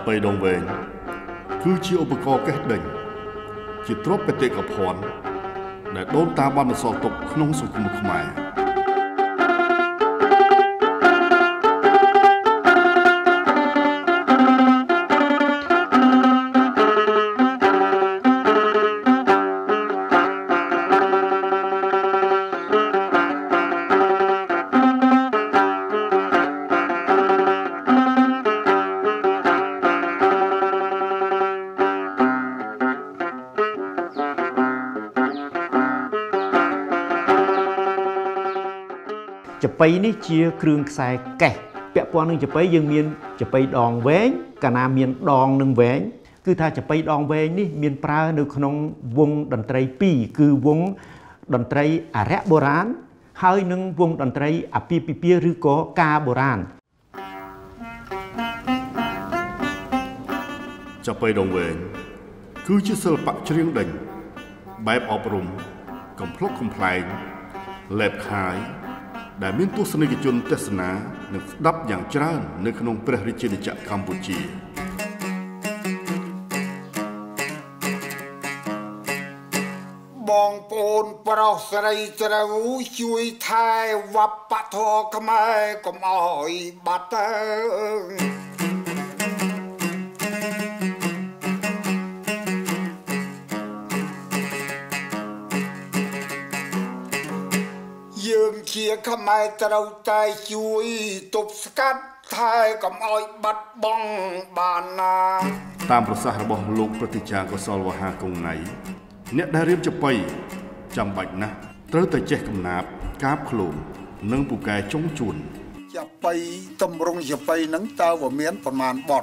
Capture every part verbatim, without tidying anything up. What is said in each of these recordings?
Chapei Dang Veng គឺជាឧបករណ៍កេះដេញជាទ្រព្យបេតិកភណ្ឌដែលដូនតាបានបន្សល់ទុកក្នុងសង្គមខ្មែរ Chapei នេះជាគ្រឿងខ្សែកេះពាក់ព័ន្ធនឹង Chapei យើងមាន Chapei Dang Veng កាលណាមានដងនឹងវែងគឺថា Chapei Dang Veng នេះមានប្រើនៅក្នុងវងតន្ត្រីពីរគឺវងតន្ត្រីអារក្សបុរាណហើយនិងវងតន្ត្រីអាពាហ៍ពិពាហ៍ឬក៏ការបុរាណ Chapei Dang Veng គឺជាសិល្បៈច្រៀងដេញបែបអប់រំកំប្លុកកំប្លែងលែបខាយដែលមានទស្សនិកជនទេសនានិងស្ដាប់យ៉ាងច្រើននៅក្នុងព្រះរាជាណាចក្រកម្ពុជាបងប្អូនប្រុសស្រីត្រូវជួយថែវប្បធម៌ខ្មែរកុំឲ្យបាត់ទៅយើងជាខ្មែរត្រូវតែជួយទប់ស្កាត់ថែកុំឲ្យបាត់បង់បានណាតាមប្រសាសន៍របស់លោកប្រតិចារកុសលវហាកុងណៃអ្នកដែលរៀបChapeiចាំបាច់ណាស់ត្រូវតែចេះកំណាព្យកាបខ្លួននិងពូកែចុងជួន Chapeiតម្រង់Chapeiហ្នឹងតើវាមានប្រមាណបទ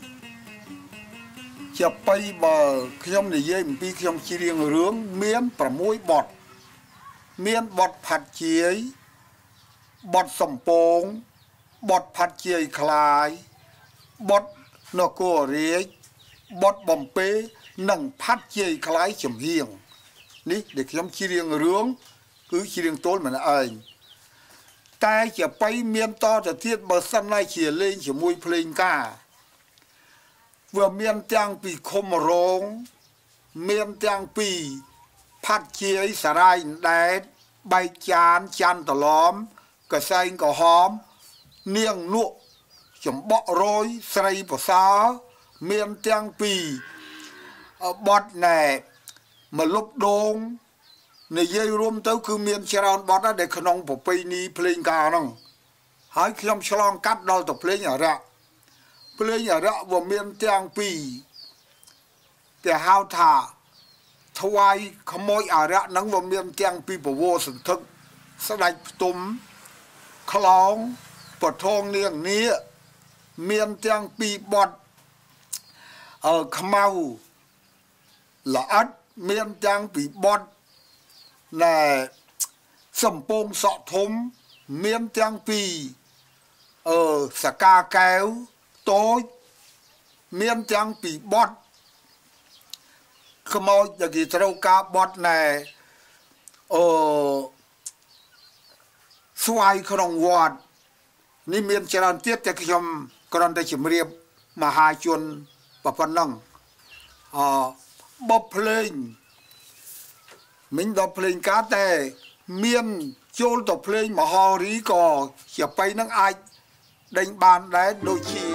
Chapeiបើខ្ញុំនិយាយអំពីខ្ញុំច្រៀងរឿងមានប្រាំមួយបទមានបទផាត់ជាយបទសំពងបទផាត់ជាយខ្លាយបទនគររាជបទបំពេនិងផាត់ជាយខ្លាយចំហៀងនេះដែលខ្ញុំច្រៀងរឿងគឺច្រៀងទល់ម្នាក់ឯងតែ Chapei មានតទៅទៀតបើសិនណាជាលេងជាមួយភ្លេងការវាមានទាំងពីឃុំរងមានទាំងពីផាត់ជាយសារាយដែតបែកចានចាន់តឡំកសែងក្រហមនាងនក់ចំបក់រយស្រីប្រសើរមានទាំងពីបត់ណែមកលុបដងនិយាយរួមទៅគឺមានច្រើនបត់ដែលក្នុងប្រពៃណីភ្លេងការហ្នឹងហើយខ្ញុំឆ្លងកាត់ដល់ទៅភ្លេងអារក្សភ្លេងអារក្សវាមានទាំងពីគេហៅថាថ្វាយខ្មោចអារក្សហ្នឹងវាមានទាំងពីប្រវោសន្ធឹកស្ដេចផ្ទុំខ្លោងពធងនាងនាមានទាំងពីបត់អឺខ្មៅល្អិតមានទាំងពីបត់ណែសំពងសក់ធំមានទាំងពីអឺសកាកែវតូចមានទាំងពីបត់ខ្មោចដែលគេត្រូវការបត់ណែអូស្វាយក្នុងវត្តនេះមានច្រើនទៀតតែខ្ញុំគ្រាន់តែជម្រាបមហាជនប៉ុណ្ណឹងអបបភ្លេងមិញដល់ភ្លេងការតែមានចូលទៅភ្លេងមហោរីក៏ Chapei នឹងអាចដេញបានដែរដូចជា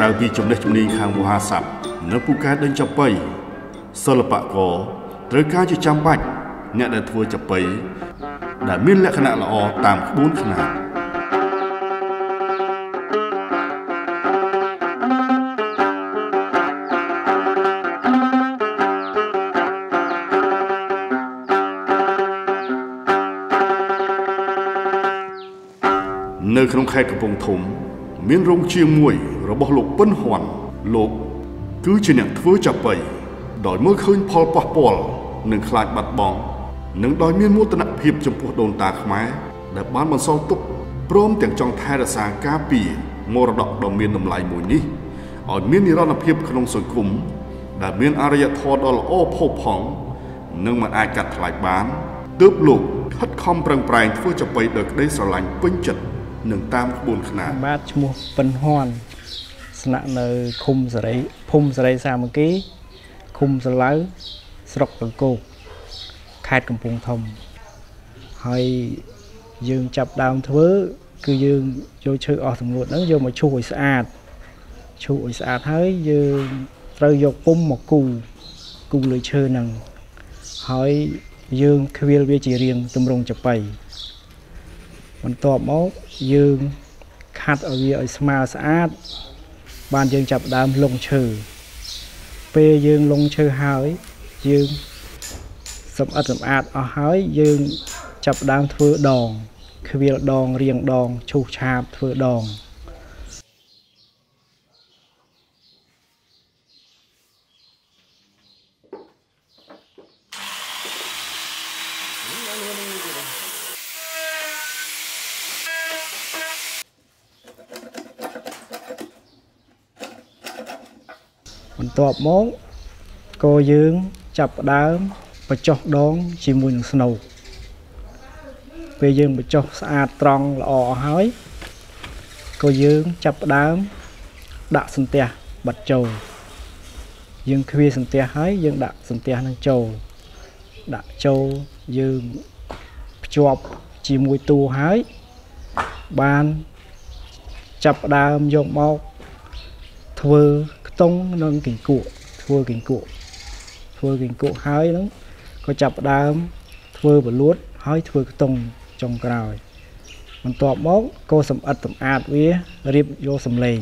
ពីចំណេះជំនាញខាងវោហារស័ព្ទនៅពូកែដេញចាប៉ីសិល្បករត្រូវការជាចាំបាច់អ្នកដែលធ្វើចាប៉ីដែលមានលក្ខណៈល្អតាមក្បួនខ្នាតនៅក្នុងខេត្តកំពង់ធំមានរោងជាងមួយរបស់លោកពិនហ៊ន់លោកគឺជាអ្នកធ្វើចាប៉ីដោយមើលឃើញផលប៉ះពាល់និងខ្លាចបាត់បង់និងដោយមានមោទនភាពចំពោះដូនតាខ្មែរដែលបានបន្សល់ទុកព្រមទាំងចង់ថែរក្សាការពារមរតកដ៏មានតម្លៃមួយនេះឲ្យមាននិរន្តរភាពក្នុងសង្គមដែលមានអរិយធម៌ដ៏ល្អផូរផង់និងមិនអាចកាត់ថ្លៃបានទើបលោកខិតខំប្រឹងប្រែងធ្វើចាប៉ីដោយក្តីស្រឡាញ់ពេញចិត្តនឹងតាមក្បួនខ្នាតបាទឈ្មោះពិនហ៊ន់ស្នាក់នៅឃុំសេរីភូមិសេរីសាមគ្គីឃុំស្រឡៅស្រុកកង្គោកខេត្តកំពង់ធំហើយយើងចាប់ដើមធ្វើគឺយើងយកឈើអស់ទាំងនោះហ្នឹងយកមកឈូសឲ្យស្អាតឈូសឲ្យស្អាតហើយយើងត្រូវយកពុម្ពមកគូគូលើឈើហ្នឹងហើយយើងខ្វៀលវាជារាងទម្រង់ចាប៉ីបន្ទាប់មកយើងខាត់ឲ្យវាឲ្យស្មើស្អាតបានយើងចាប់ដើមលុងឈើពេលយើងលុងឈើហើយយើងសម្អិតសម្អាតអស់ហើយយើងចាប់ដើមធ្វើដងខ្វៀលដងរៀងដងឈូសឆាបធ្វើដងបន្ទាប់មកក៏យើងចាប់ដើមបញ្ចុះដងជាមួយនឹងស្នូកពេលយើងបញ្ចុះស្អាតត្រង់ល្អអស់ហើយក៏យើងចាប់ដើមដាក់សន្ទះបាត់ចូលយើងខ្វាសន្ទះហើយយើងដាក់សន្ទះនឹងចូលដាក់ចូលយើងភ្ជាប់ជាមួយតួហើយបានចាប់ដើមយកមកធ្វើខ្ទង់និងគីង្គក់ធ្វើគីង្គក់ធ្វើគីង្គក់ហើយហ្នឹងក៏ចាប់ដើមធ្វើបលួតហើយធ្វើខ្ទង់ចុងក្រោយបន្ទាប់មកក៏សម្អិតសម្អាតវារៀបយកសម្លេង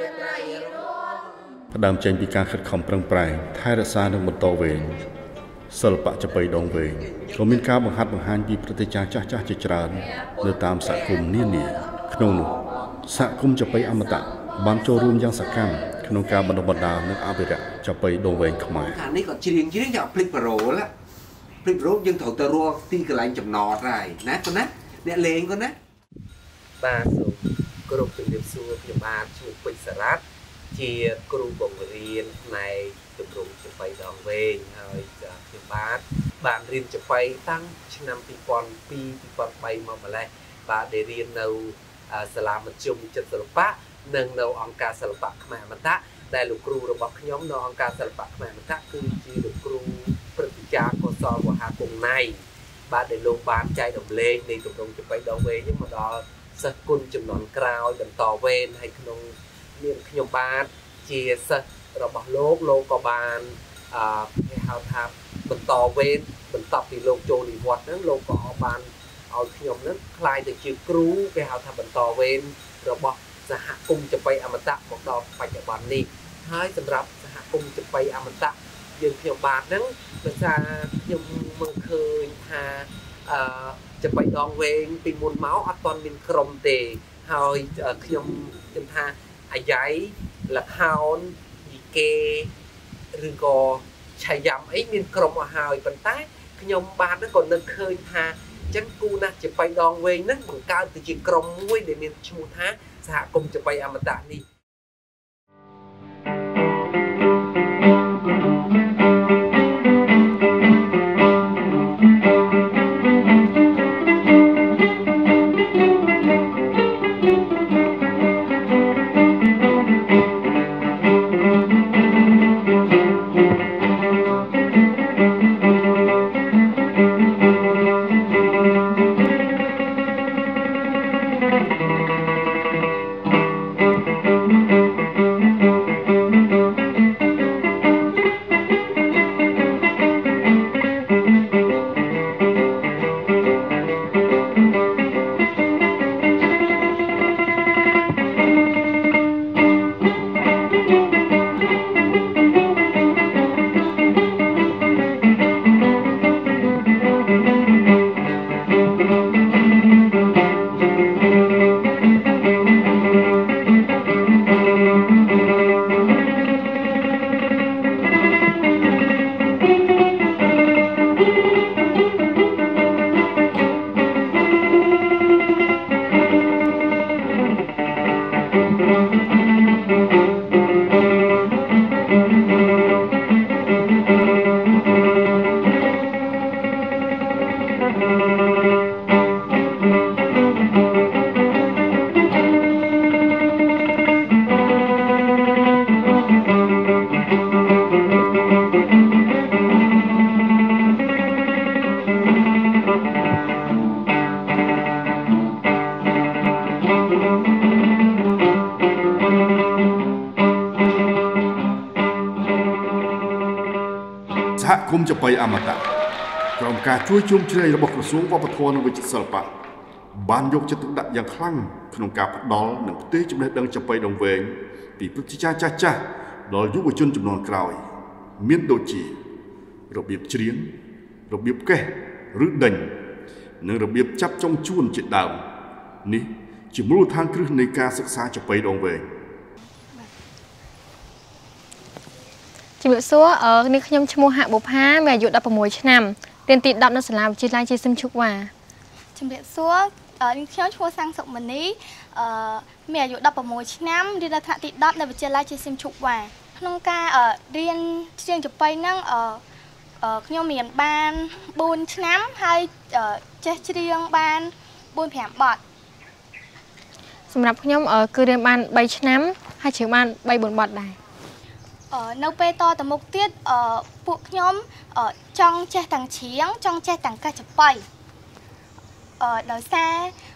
ផ្ដើមចេញពីការខិតខំប្រឹងប្រែងថែរក្សានិងបន្តវេនសិល្បៈចាប៉ីដងវែងក៏មានការបង្ហាត់បង្ហាញពីប្រតិចាចាស់ចាស់ជាច្រើននៅតាមសហគមន៍នានាក្នុងនោះសហគមន៍ចាប៉ីអមតៈបានចូលរួមយ៉ាងសកម្មក្នុងការបណ្ដុះបណ្ដាលនិងអភិរក្សចាប៉ីដងវែងខ្មែរខាងនេះក៏ច្រៀងច្រៀងយកភ្លេចប្រូលភ្លេចប្រូលយើងត្រូវទៅរកទីកន្លែងចំណតហើយណាគាត់ណាអ្នកលេងគាត់ណាបាទសូមគ្រប់ជំរាបសួរខ្ញុំបាទឈ្មោះពេជ្រសារ៉ាត់ជាគ្រូបង្រៀនផ្នែកទម្រង់ចាប៉ីដងវែងហើយខ្ញុំបាទបានរៀនចាប៉ីតាំងឆ្នាំពីរពាន់ពីរ ពីរពាន់បីមកម្លេះបាទដែលរៀននៅសាលាមធ្យមវិចិត្រសិល្បៈនិងនៅអង្គការសិល្បៈខ្មែរអមតៈដែលលោកគ្រូរបស់ខ្ញុំនៅអង្គការសិល្បៈខ្មែរអមតៈគឺជាលោកគ្រូព្រឹទ្ធាចារ្យកុសលវហាគង់ណៃបាទដែលលោកបានចែករំលែកនៃទម្រង់ចាប៉ីដងវែងនេះមកដល់សិស្សគុណចំនួនក្រោយបន្តវេនហើយក្នុងនាមខ្ញុំបាទជាសិស្សរបស់លោកលោកក៏បានអឺគេហៅថាបន្តវេនបន្តពីលោកចូលនិវត្តន៍ហ្នឹងលោកក៏បានឲ្យខ្ញុំហ្នឹងខ្លាយទៅជាគ្រូគេហៅថាបន្តវេនរបស់សហគមន៍ចាប៉ីអមតៈមកដល់បច្ចុប្បន្ននេះហើយសម្រាប់សហគមន៍ចាប៉ីអមតៈយើងខ្ញុំបាទហ្នឹងដោយសារខ្ញុំមើលឃើញថាអឺចាប៉ីដងវែងពីមុនមកអត់ទាន់មានក្រុមទេហើយខ្ញុំខ្ញុំថាអាយ៉ៃលខោនយីកេឬក៏ឆាយ៉ាំអីមានក្រុមអស់ហើយប៉ុន្តែខ្ញុំបាទហ្នឹងក៏នឹកឃើញថាអញ្ចឹងគូណាស់ចាប៉ីដងវែងហ្នឹងបង្កើតទៅជាក្រុមមួយដែលមានឈ្មោះថាសហគមន៍ចាប៉ីអមតៈនេះសហគមន៍ចាប៉ីអមតៈក្រោមការជួយជុំជ្រែងរបស់ក្រសួងវប្បធម៌និងវិចិត្រសិល្បៈបានយកចិត្តទុកដាក់យ៉ាងខ្លាំងក្នុងការផ្ដល់និងផ្ទេរចំណេះដឹងចាប៉ីដងវែងពីព្រឹទ្ធាចារ្យចាស់ចាស់ដល់យុវជនជំនាន់ក្រោយមានដូចជារបៀបច្រៀងរបៀបកេះឬដេញនិងរបៀបចាប់ចុងជួនជាដើមនេះជាមូលដ្ឋានគ្រឹះនៃការសិក្សាចាប៉ីដងវែងជំរាបសួរអឺនេះខ្ញុំឈ្មោះហាក់បុផាមានអាយុដប់ប្រាំមួយឆ្នាំរៀនទីដប់នៅសាលាវិទ្យាល័យជាសឹមឈុកវ៉ាជំរាបសួរនេះខ្ញុំឈ្មោះសាំងសុកមនីអឺមានអាយុដប់ប្រាំមួយឆ្នាំរៀននៅថ្នាក់ទីដប់នៅវិទ្យាល័យជាសឹមឈុកវ៉ាក្នុងការរៀនច្រៀងចាប៉ីហ្នឹងអឺខ្ញុំរៀនបានបួនឆ្នាំហើយចេះច្រៀងបានបួន ប្រាំបទសម្រាប់ខ្ញុំគឺរៀនបានបីឆ្នាំហើយច្រៀងបានបី បួនបទដែរនៅពេលតទៅមុខទៀតពួកខ្ញុំចង់ចេះទាំងច្រៀងចង់ចេះទាំងកេះចាប៉ីដោយសារ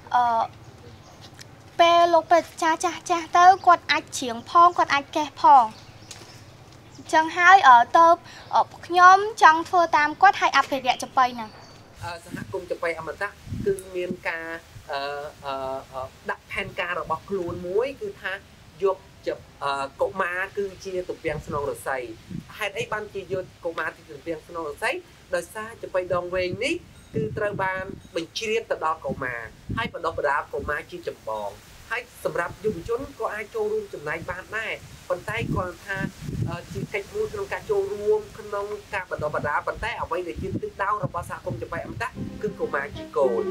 ពេលលោកព្រឹទ្ធាចាស់ចាស់ទៅគាត់អាចច្រៀងផងគាត់អាចកេះផងអញ្ចឹងហើយទៅខ្ញុំចង់ធ្វើតាមគាត់ហើយអភិរក្សចាប៉ីហ្នឹងសហគមន៍ចាប៉ីអមតៈគឺមានការដាក់ផែនការរបស់ខ្លួនមួយគឺថាយយកកុមារគឺជាទំពាំងស្នងរស័យហេតុអីបានជាយកកុមារជាទំពាំងស្នងរស័យដោយសារចំបៃដងវែងនេះគឺត្រូវបានបញ្ជ្រាបទៅដល់កុមារហើយបណ្ដុះបណ្ដាលកុមារជាចម្បងហើយសម្រាប់យុវជនក៏អាចចូលរួមចំណែកបានដែរប៉ុន្តែគាត់ថាជាកិច្ចមួយក្នុងការចូលរួមក្នុងការបណ្ដុះបណ្ដាលប៉ុន្តែអ្វីដែលជាទិសដៅរបស់សហគមន៍ចំបៃអមតៈគឺកុមារជាគោល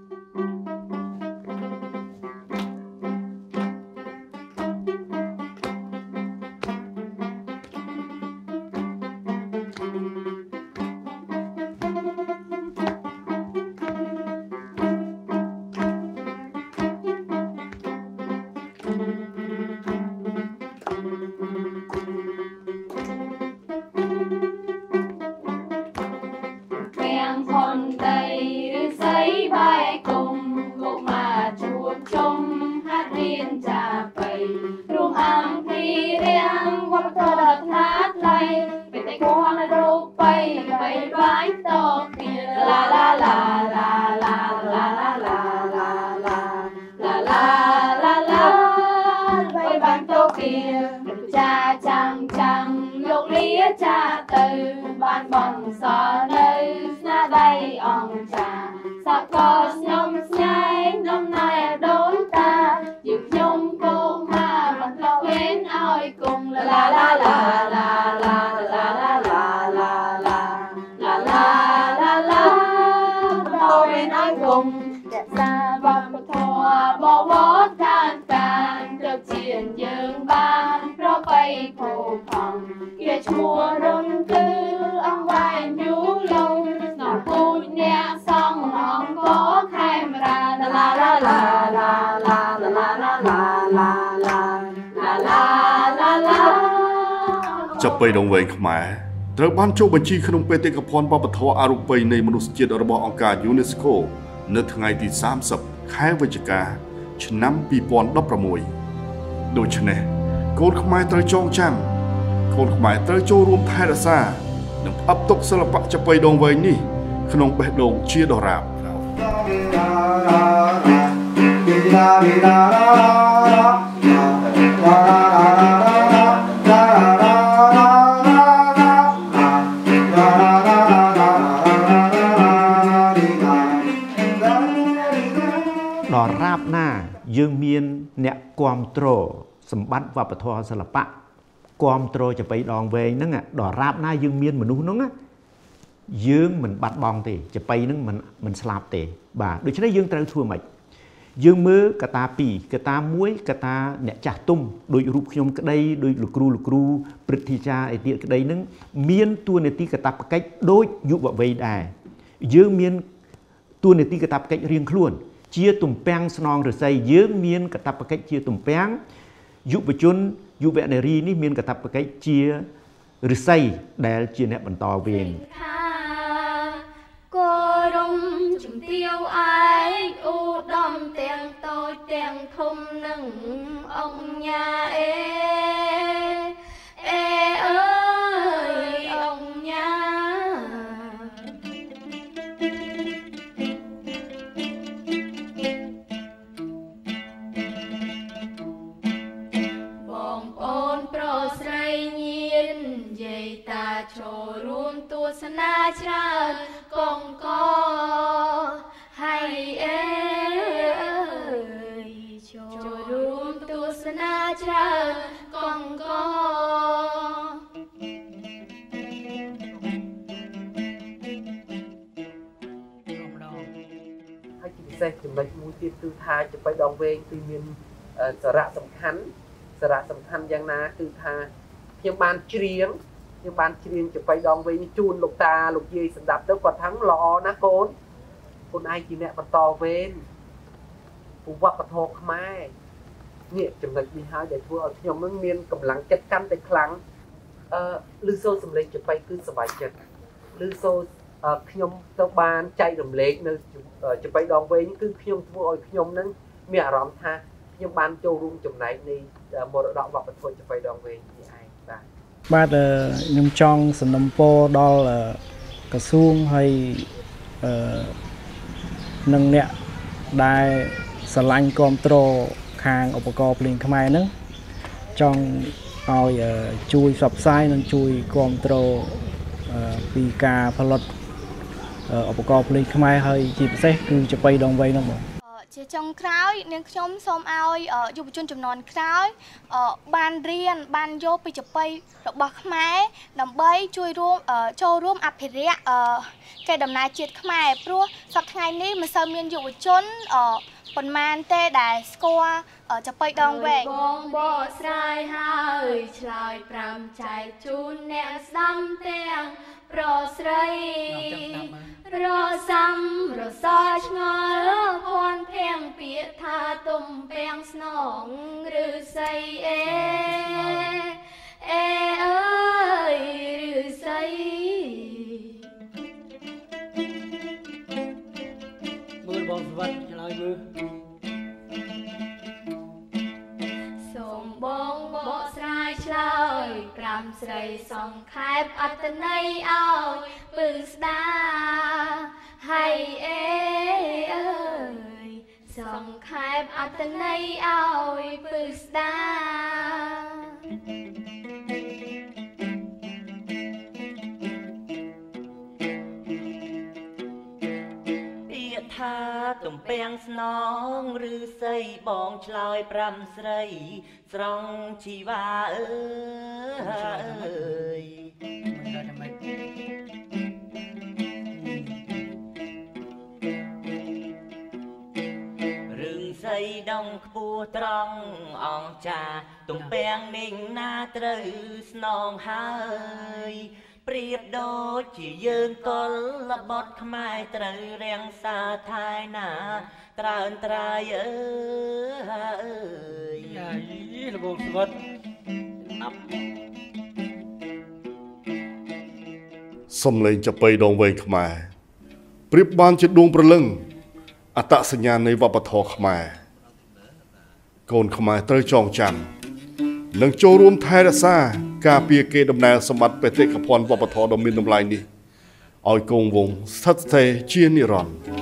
Chapei Dang Veng Khmer ត្រូវបានចុះបញ្ជីក្នុងបេតិកភណ្ឌវប្បធម៌អរូបីនៃមនុស្សជាតិរបស់អង្គការ UNESCO នៅថ្ងៃទីសាមសិបខែវិច្ឆិកាឆ្នាំពីរពាន់ដប់ប្រាំមួយដូច្នេះកូនខ្មែរត្រូវចងចាំកូនខ្មែរត្រូវចូលរួមថែរក្សានិងផ្អាប់ទុកសិល្បៈចាប៉ីដងវែងនេះក្នុងបេះដូងជាដរាប ដល់រាបណាយើងមានអ្នកគាំទ្រសម្បត្តិវប្បធម៌សិល្បៈគាំទ្រចាប៉ីដងវែងហ្នឹងដល់រាបណាយើងមានមនុស្សហ្នឹងយើងមិនបាត់បង់ទេចាប៉ីហ្នឹងមិនមិនស្លាប់ទេបាទដូច្នេះយើងត្រូវធ្វើម៉េចយើងមើលកតាពីរកតាមួយកតាអ្នកចាស់ទុំដូចរូបខ្ញុំក្តីដូចលោកគ្រូលោកគ្រូព្រឹទ្ធាចារ្យឯទៀតក្តីហ្នឹងមានតួនាទីកាតព្វកិច្ចដូចយុវវ័យដែរយើងមានតួនាទីកាតព្វកិច្ចរៀងខ្លួនជាទំពាំងស្នងរស័យយើងមានកាតព្វកិច្ចជាទំពាំងយុវជនយុវនារីនេះមានកាតព្វកិច្ចជារស័យដែលជាអ្នកបន្តវេនគោរំជំទាវឯកឧត្តមទាំងតូចទាំងធំនឹងអង្គញាអេអេអើយអង្គញាចូលរួមទស្សនាច្រើនកងកហើយអើយចូលរួមទស្សនាច្រើនកងកហើយជាពិសេសចំណុចមួយទៀតគឺថាចាប៉ីដងវែងគឺមានសារៈសំខាន់សារៈសំខាន់យ៉ាងណាគឺថាខ្ញុំបានច្រៀង ខ្ញុំបានច្រៀងចាប៉ីដងវែងនេះជូនលោកតាលោកយាយសម្ដាប់ទៅគាត់ថាល្អណាស់កូនកូនឯងជាអ្នកបន្តវេនវប្បធម៌ខ្មែរនេះចំណុចនេះហើយដែលធ្វើឲ្យខ្ញុំនឹងមានកម្លាំងចិត្តកាន់តែខ្លាំងអឺឮសូរសម្លេងចាប៉ីគឺសប្បាយចិត្តឮសូរខ្ញុំទៅបានចែករំលែកនៅចាប៉ីដងវែងគឺខ្ញុំធ្វើឲ្យខ្ញុំនឹងមានអារម្មណ៍ថាខ្ញុំបានចូលរួមចំណែកនៃមរតកវប្បធម៌ចាប៉ីដងវែងនេះឯងបាទ បាទខ្ញុំចង់សំណូមពរដល់ក្រសួងហើយនឹងអ្នកដែលស្រឡាញ់គាំទ្រខាងឧបករណ៍ភ្លេងខ្មែរហ្នឹងចង់ឲ្យជួយផ្សព្វផ្សាយនិងជួយគ្រប់គ្រងពីការផលិតឧបករណ៍ភ្លេងខ្មែរហើយជាពិសេសគឺចាប៉ីដងវែងហ្នឹងបងជាចុងក្រោយនាងខ្ញុំសូមឲ្យយុវជនចំនួនក្រោយបានរៀនបានយកពីចាប៉ីរបស់ខ្មែរដើម្បីជួយរួមចូលរួមអភិរក្សកេរដំណែលជាតិខ្មែរព្រោះសប្តាហ៍ថ្ងៃនេះមិនសូវមានយុវជនប៉ុន្មានទេដែលស្គាល់ចាប៉ីដងវែងបងបកស្រាយហើយឆ្លើយប្រាំចែកជូនអ្នកស្ដាំទាំងប្រស្រីរសំរសល់ឆ្ងល់ភ័ណ្ឌភាំងពាក្យថាទុំពាំងស្នងឬស័យអេអេអើយឬស័យមើលបងស្វិតឆ្លើយមើលសូមបងបកស្រាយឆ្លើយប្រាំស្រីសងខែបអត្តន័យឲ្យពឹងស្ដាហើយអេអើយសងខែបអត្តន័យឲ្យពឹងស្ដាថាទំពាំងស្នងឬស័យបងឆ្លើយប្រាំស្រីស្រង់ជីវ៉ាអើយរឿងស័យដងខ្ពស់ត្រង់អង្គចាទំពាំងនិងណាត្រូវស្នងហើយប្រៀបដូចជាយើងកលបត់ខ្មែរត្រូវរាំងសាថែណាត្រើនត្រាយអើយយាយលបងស្វិតណាប់សំឡេងចាប៉ីដងវែងខ្មែរប្រៀបបានជាដួងព្រលឹងអត្តសញ្ញាណនៃវប្បធម៌ខ្មែរកូនខ្មែរត្រូវចងចាំនិងចូលរួមថែរក្សាការពារកេរដំណែលសម្បត្តិបេតិកភណ្ឌវប្បធម៌ដ៏មានតម្លៃនេះឲ្យគង់វង្សស្ថិតស្ថេរជានិរន្តរ៍